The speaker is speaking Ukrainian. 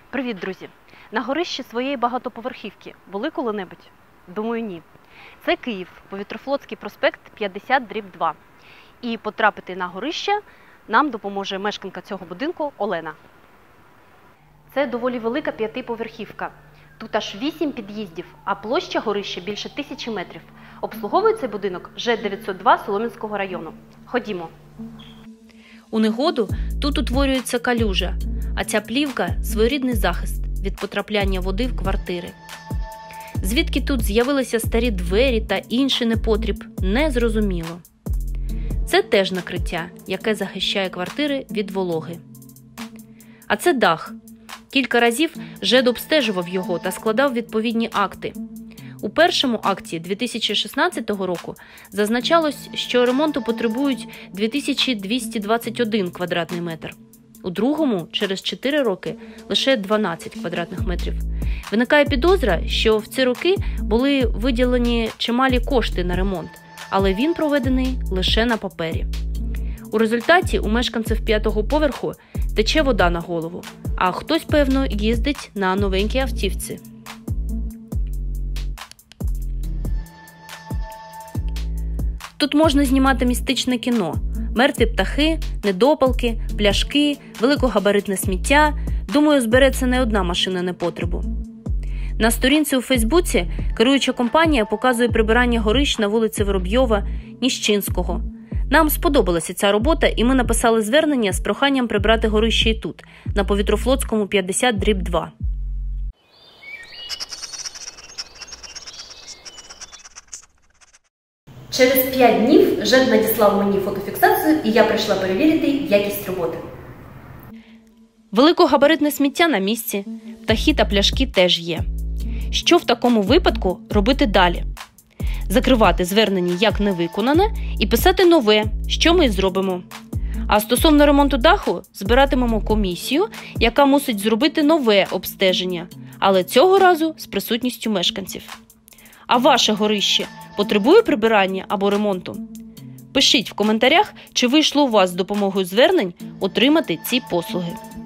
Привіт, друзі! На горищі своєї багатоповерхівки були коли-небудь? Думаю, ні. Це Київ, Повітрофлотський проспект 50/2. І потрапити на горище нам допоможе мешканка цього будинку Олена. Це доволі велика п'ятиповерхівка. Тут аж 8 під'їздів, а площа горища більше 1000 метрів. Обслуговує цей будинок ЖЕД-902 Солом'янського району. Ходімо. У негоду тут утворюється калюжа, а ця плівка – своєрідний захист від потрапляння води в квартири. Звідки тут з'явилися старі двері та інший непотріб – незрозуміло. Це теж накриття, яке захищає квартири від вологи. А це дах. Кілька разів ЖЕД обстежував його та складав відповідні акти. У першому акті 2016 року зазначалось, що ремонту потребують 2221 квадратний метр. У другому, через 4 роки, лише 12 квадратних метрів. Виникає підозра, що в ці роки були виділені чималі кошти на ремонт, але він проведений лише на папері. У результаті у мешканців 5-го поверху тече вода на голову, а хтось, певно, їздить на новенькій автівці. Тут можна знімати містичне кіно. Мертві птахи, недопалки, пляшки, великогабаритне сміття. Думаю, збереться не одна машина непотребу. На сторінці у Фейсбуці керуюча компанія показує прибирання горищ на вулиці Воробйова, Ніщинського. Нам сподобалася ця робота, і ми написали звернення з проханням прибрати горище і тут, на Повітрофлотському 50/2. Через 5 днів ЖЕД надіслав мені фотофіксацію, і я прийшла перевірити якість роботи. Великогабаритне сміття на місці, птахи та пляшки теж є. Що в такому випадку робити далі? Закривати звернення як невиконане і писати нове, що ми і зробимо. А стосовно ремонту даху, збиратимемо комісію, яка мусить зробити нове обстеження, але цього разу з присутністю мешканців. А ваше горище потребує прибирання або ремонту? Пишіть в коментарях, чи вийшло у вас з допомогою звернень отримати ці послуги.